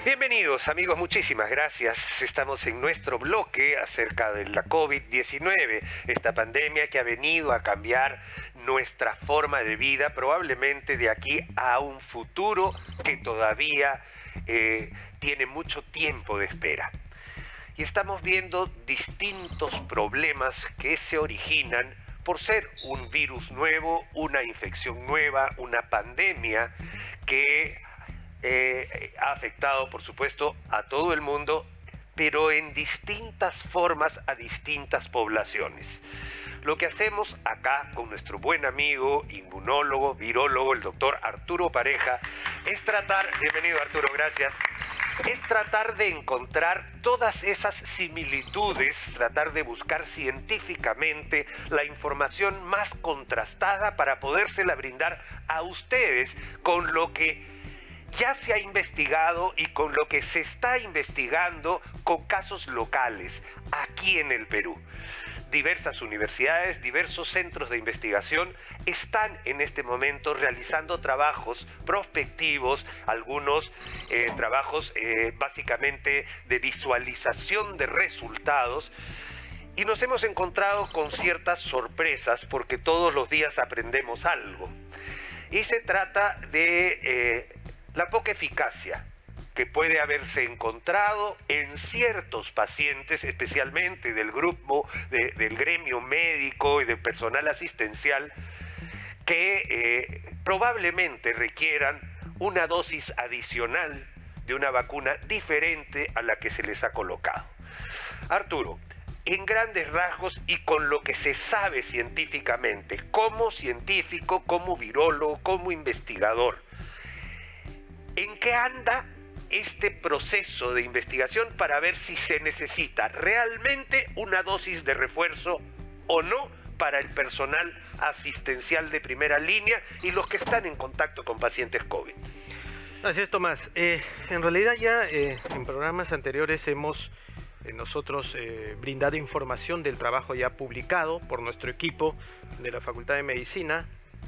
Bienvenidos amigos, muchísimas gracias. Estamos en nuestro bloque acerca de la COVID-19, esta pandemia que ha venido a cambiar nuestra forma de vida, probablemente de aquí a un futuro que todavía tiene mucho tiempo de espera. Y estamos viendo distintos problemas que se originan por ser un virus nuevo, una infección nueva, una pandemia que ha afectado, por supuesto, a todo el mundo, pero en distintas formas a distintas poblaciones. Lo que hacemos acá con nuestro buen amigo, inmunólogo, virólogo, el doctor Arturo Pareja, es tratar, bienvenido Arturo, gracias, es tratar de encontrar todas esas similitudes, tratar de buscar científicamente la información más contrastada para podérsela brindar a ustedes con lo que ya se ha investigado y con lo que se está investigando con casos locales aquí en el Perú. Diversas universidades, diversos centros de investigación están en este momento realizando trabajos prospectivos, algunos trabajos básicamente de visualización de resultados, y nos hemos encontrado con ciertas sorpresas porque todos los días aprendemos algo. Y se trata de la poca eficacia que puede haberse encontrado en ciertos pacientes, especialmente del grupo, del gremio médico y del personal asistencial, que probablemente requieran una dosis adicional de una vacuna diferente a la que se les ha colocado. Arturo, en grandes rasgos y con lo que se sabe científicamente, como científico, como virólogo, como investigador, ¿en qué anda este proceso de investigación para ver si se necesita realmente una dosis de refuerzo o no para el personal asistencial de primera línea y los que están en contacto con pacientes COVID? Así es, Tomás. En realidad ya en programas anteriores hemos nosotros brindado información del trabajo ya publicado por nuestro equipo de la Facultad de Medicina.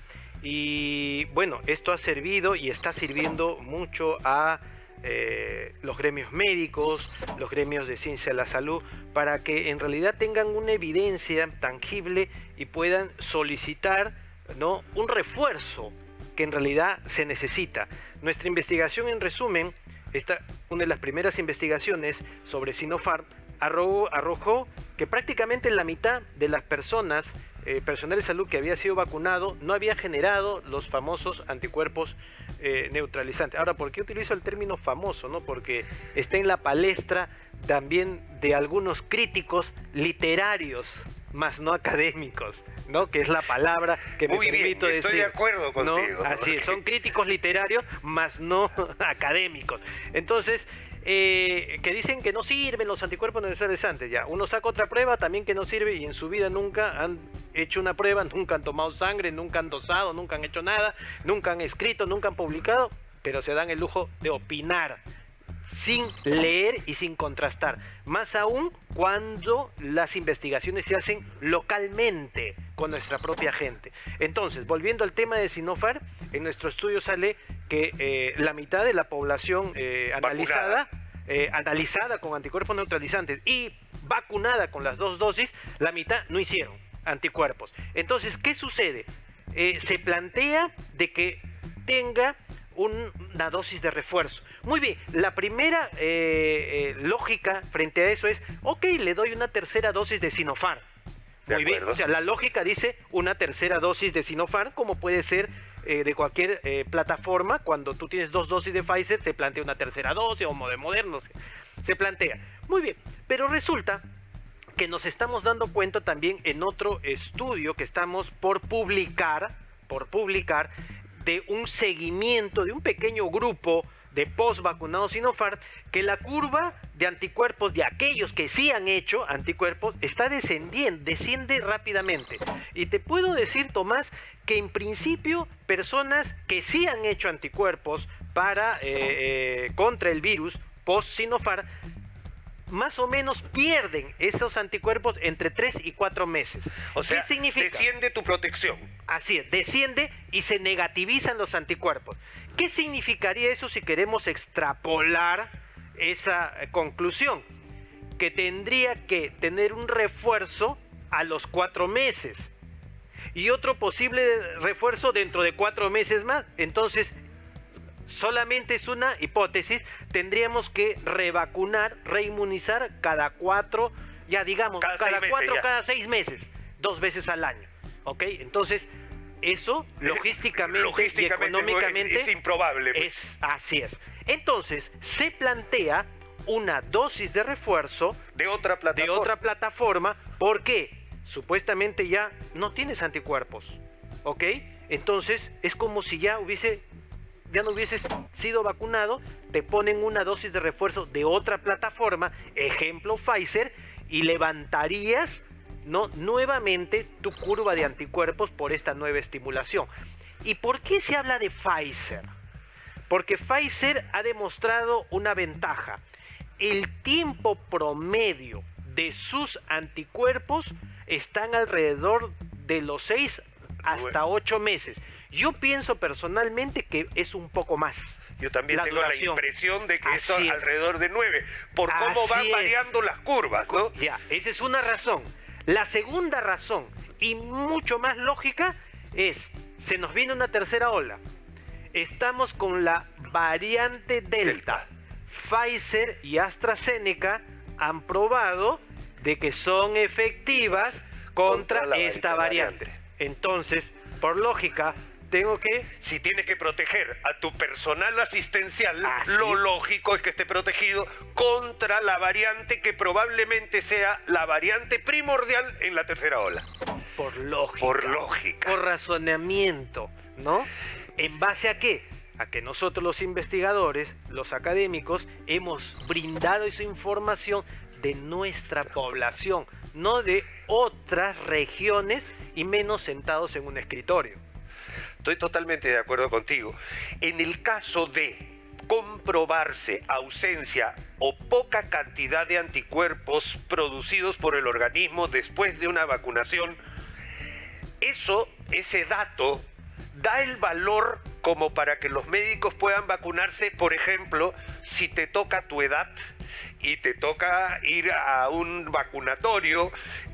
Y bueno, esto ha servido y está sirviendo mucho a los gremios médicos, los gremios de ciencia de la salud, para que en realidad tengan una evidencia tangible y puedan solicitar, ¿no?, un refuerzo que en realidad se necesita. Nuestra investigación, en resumen, una de las primeras investigaciones sobre Sinopharm arrojó que prácticamente la mitad de las personas, personal de salud que había sido vacunado, no había generado los famosos anticuerpos neutralizantes. Ahora, ¿por qué utilizo el término famoso? ¿No? Porque está en la palestra también de algunos críticos literarios, más no académicos, ¿no? Que es la palabra que me permito decir. Estoy de acuerdo contigo. ¿No? Así es, son críticos literarios, más no académicos. Entonces, que dicen que no sirven los anticuerpos neutralizantes. Ya, uno saca otra prueba también que no sirve y en su vida nunca han hecho una prueba, nunca han tomado sangre, nunca han dosado, nunca han hecho nada, nunca han escrito, nunca han publicado, pero se dan el lujo de opinar sin leer y sin contrastar, más aún cuando las investigaciones se hacen localmente con nuestra propia gente. Entonces, volviendo al tema de Sinopharm, en nuestro estudio sale que la mitad de la población analizada con anticuerpos neutralizantes y vacunada con las dos dosis, la mitad no hicieron anticuerpos. Entonces, ¿qué sucede? Se plantea de que tenga una dosis de refuerzo. Muy bien, la primera lógica frente a eso es, ok, le doy una tercera dosis de Sinopharm. Muy bien, o sea, la lógica dice una tercera dosis de Sinopharm, como puede ser de cualquier plataforma. Cuando tú tienes 2 dosis de Pfizer, se plantea una tercera dosis, o de Moderna, se plantea. Muy bien, pero resulta que nos estamos dando cuenta también en otro estudio que estamos por publicar, de un seguimiento de un pequeño grupo de post-vacunados Sinopharm, que la curva de anticuerpos de aquellos que sí han hecho anticuerpos está desciende rápidamente. Y te puedo decir, Tomás, que en principio personas que sí han hecho anticuerpos contra el virus post-Sinopharm, más o menos pierden esos anticuerpos entre 3 y 4 meses. O sea, ¿qué significa? Desciende tu protección. Así es, desciende y se negativizan los anticuerpos. ¿Qué significaría eso si queremos extrapolar esa conclusión, que tendría que tener un refuerzo a los 4 meses y otro posible refuerzo dentro de 4 meses más. Entonces, solamente es una hipótesis, tendríamos que revacunar, reinmunizar cada 4, ya digamos, cada 4, cada 6 meses, 2 veces al año, ¿ok? Entonces, eso logísticamente y económicamente es improbable. Así es. Entonces, se plantea una dosis de refuerzo de otra plataforma, porque supuestamente ya no tienes anticuerpos, ¿ok? Entonces, es como si ya no hubieses sido vacunado, te ponen una dosis de refuerzo de otra plataforma, ejemplo Pfizer, y levantarías, ¿no?, nuevamente tu curva de anticuerpos por esta nueva estimulación. ¿Y por qué se habla de Pfizer? Porque Pfizer ha demostrado una ventaja. El tiempo promedio de sus anticuerpos están alrededor de los 6 hasta 8 meses. Yo pienso personalmente que es un poco más. Yo también tengo la impresión de que esto es alrededor de 9, por cómo van variando las curvas, ¿no? Ya, esa es una razón. La segunda razón, y mucho más lógica, es, se nos viene una tercera ola. Estamos con la variante Delta. Pfizer y AstraZeneca han probado de que son efectivas contra esta variante. Entonces, por lógica, si tienes que proteger a tu personal asistencial, lo lógico es que esté protegido contra la variante que probablemente sea la variante primordial en la tercera ola. Por lógica. Por lógica. Por razonamiento, ¿no? ¿En base a qué? A que nosotros los investigadores, los académicos, hemos brindado esa información de nuestra población, no de otras regiones y menos sentados en un escritorio. Estoy totalmente de acuerdo contigo. En el caso de comprobarse ausencia o poca cantidad de anticuerpos producidos por el organismo después de una vacunación, ese dato da el valor como para que los médicos puedan vacunarse, por ejemplo, si te toca tu edad y te toca ir a un vacunatorio,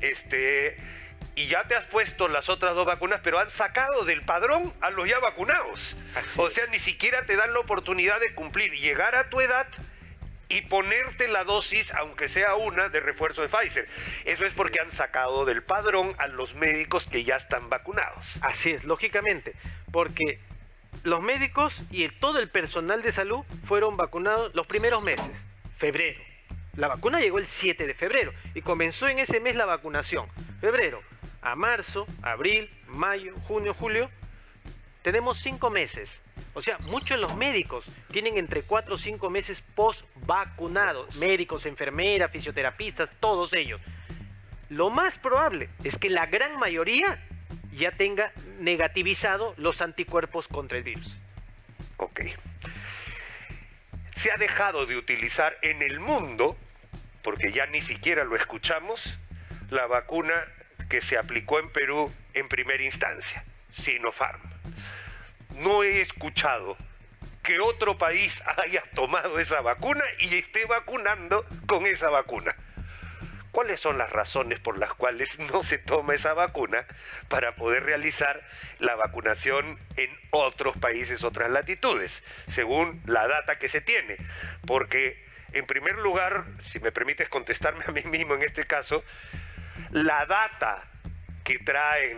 y ya te has puesto las otras 2 vacunas, pero han sacado del padrón a los ya vacunados. O sea, ni siquiera te dan la oportunidad de cumplir, llegar a tu edad y ponerte la dosis, aunque sea una, de refuerzo de Pfizer. Eso es porque han sacado del padrón a los médicos que ya están vacunados. Así es, lógicamente, porque los médicos y todo el personal de salud fueron vacunados los primeros meses, febrero. La vacuna llegó el 7 de febrero y comenzó en ese mes la vacunación. Febrero a marzo, abril, mayo, junio, julio, tenemos 5 meses. O sea, muchos de los médicos tienen entre 4 o 5 meses post-vacunados. Médicos, enfermeras, fisioterapistas, todos ellos. Lo más probable es que la gran mayoría ya tenga negativizado los anticuerpos contra el virus. Ok. Se ha dejado de utilizar en el mundo, porque ya ni siquiera lo escuchamos, la vacuna que se aplicó en Perú en primera instancia, Sinopharm. No he escuchado que otro país haya tomado esa vacuna y esté vacunando con esa vacuna. ¿Cuáles son las razones por las cuales no se toma esa vacuna para poder realizar la vacunación en otros países, otras latitudes, según la data que se tiene? Porque, en primer lugar, si me permites contestarme a mí mismo en este caso, la data que traen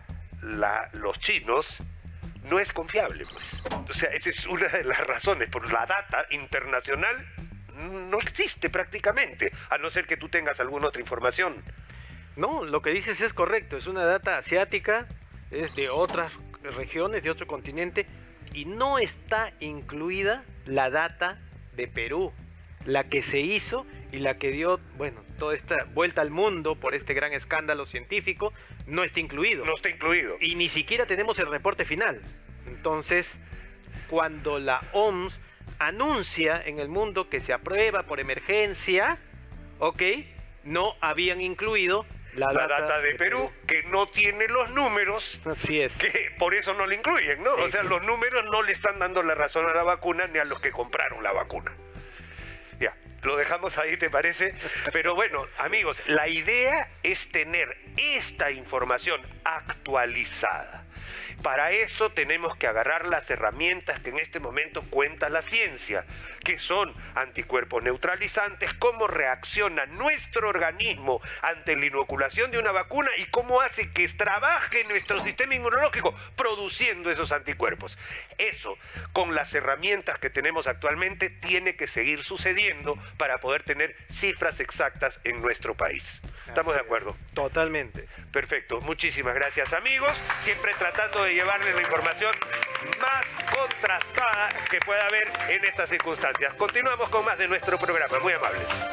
los chinos no es confiable, pues. O sea, esa es una de las razones. Por la data internacional no existe prácticamente, a no ser que tú tengas alguna otra información. No, lo que dices es correcto, es una data asiática, es de otras regiones, de otro continente, y no está incluida la data de Perú, la que se hizo y la que dio, bueno, toda esta vuelta al mundo por este gran escándalo científico, no está incluido. No está incluido. Y ni siquiera tenemos el reporte final. Entonces, cuando la OMS anuncia en el mundo que se aprueba por emergencia, ok, no habían incluido la data de Perú, que no tiene los números. Así es. Que por eso no la incluyen, ¿no? Sí, o sea, sí. Los números no le están dando la razón a la vacuna ni a los que compraron la vacuna. Ya, lo dejamos ahí, ¿te parece? Pero bueno, amigos, la idea es tener esta información actualizada. Para eso tenemos que agarrar las herramientas que en este momento cuenta la ciencia, que son anticuerpos neutralizantes, cómo reacciona nuestro organismo ante la inoculación de una vacuna y cómo hace que trabaje nuestro sistema inmunológico produciendo esos anticuerpos. Eso, con las herramientas que tenemos actualmente, tiene que seguir sucediendo para poder tener cifras exactas en nuestro país. ¿Estamos de acuerdo? Totalmente. Perfecto. Muchísimas gracias, amigos. Siempre tratando de llevarles la información más contrastada que pueda haber en estas circunstancias. Continuamos con más de nuestro programa. Muy amables.